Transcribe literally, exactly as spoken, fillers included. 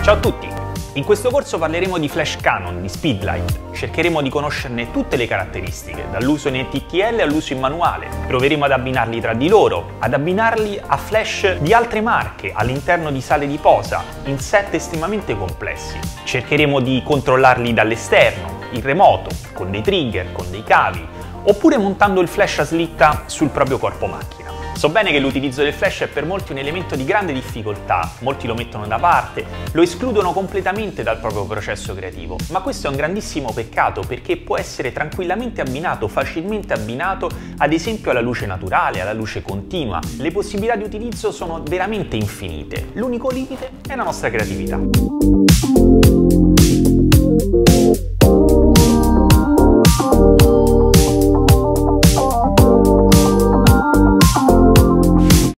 Ciao a tutti! In questo corso parleremo di flash Canon, di Speedlight. Cercheremo di conoscerne tutte le caratteristiche, dall'uso in T T L all'uso in manuale. Proveremo ad abbinarli tra di loro, ad abbinarli a flash di altre marche all'interno di sale di posa, in set estremamente complessi. Cercheremo di controllarli dall'esterno, in remoto, con dei trigger, con dei cavi, oppure montando il flash a slitta sul proprio corpo macchina. So bene che l'utilizzo del flash è per molti un elemento di grande difficoltà, molti lo mettono da parte, lo escludono completamente dal proprio processo creativo, ma questo è un grandissimo peccato perché può essere tranquillamente abbinato, facilmente abbinato, ad esempio alla luce naturale, alla luce continua. Le possibilità di utilizzo sono veramente infinite, l'unico limite è la nostra creatività.